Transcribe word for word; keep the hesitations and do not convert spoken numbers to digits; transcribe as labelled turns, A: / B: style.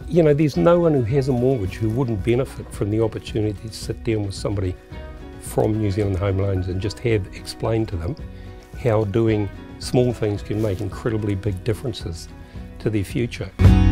A: You know, there's no one who has a mortgage who wouldn't benefit from the opportunity to sit down with somebody from New Zealand Home Loans and just have explained to them how doing small things can make incredibly big differences to their future.